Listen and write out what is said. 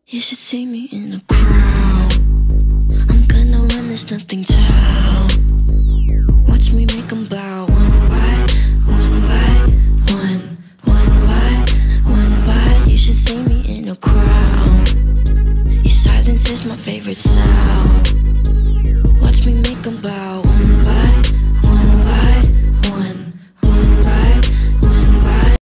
You should see me in a crowd. I'm gonna run this nothing town. Watch me make them bow. One by one by one. One by one by. You should see me in a crowd. Your silence is my favorite sound.